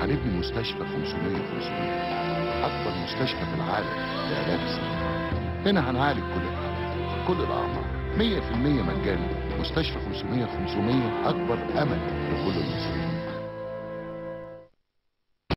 هنبني مستشفى 500 أكبر مستشفى في العالم لعلاج السرطان. هنا هنعالج كل الحالات، كل الأعمار، 100% مجاني. مستشفى 500 أكبر أمل لكل المصريين.